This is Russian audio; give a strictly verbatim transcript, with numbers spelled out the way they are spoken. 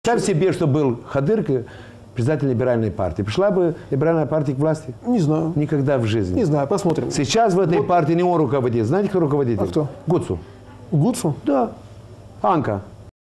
Представь себе, что был Хадырка, председатель либеральной партии. Пришла бы либеральная партия к власти? Не знаю. Никогда в жизни. Не знаю, посмотрим. Сейчас в этой вот. партии не он руководит. Знаете, кто руководитель? А кто? Гуцу. Гуцу? Да. Анка.